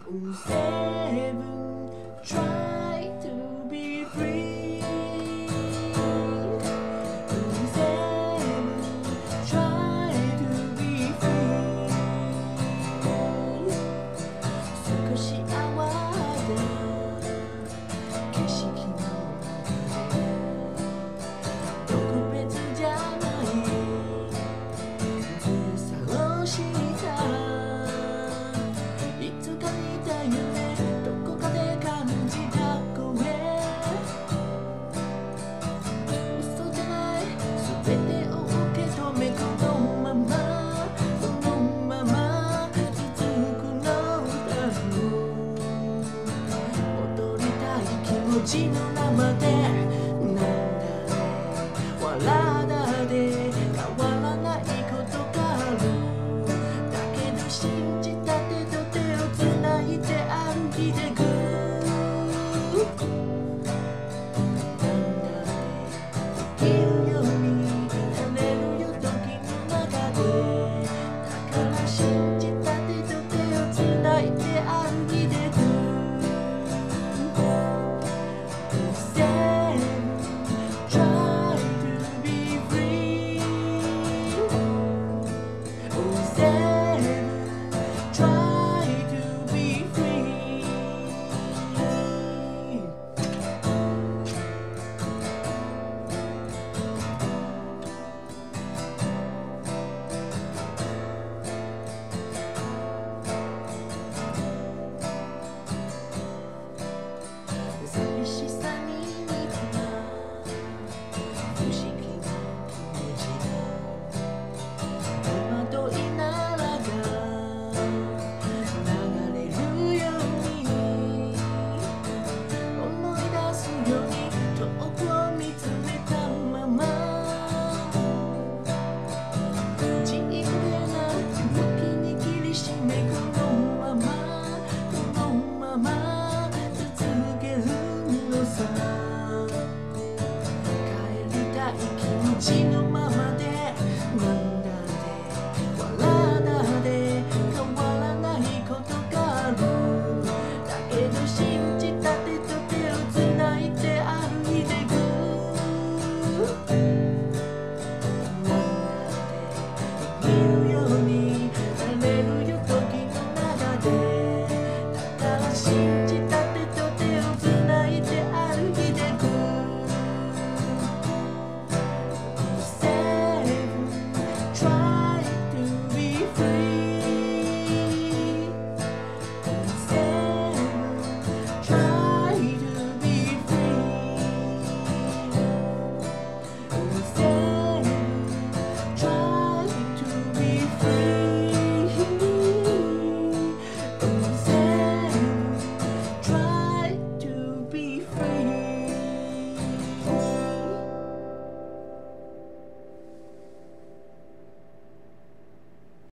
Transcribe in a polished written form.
Try to be free. Try to be free. 少し慌て景色の中で特別じゃない強さを知ったいつか見た夢どこかで感じた声嘘じゃない全てを受け止めこのままそのまま続くのだろう踊りたい気持ちの生で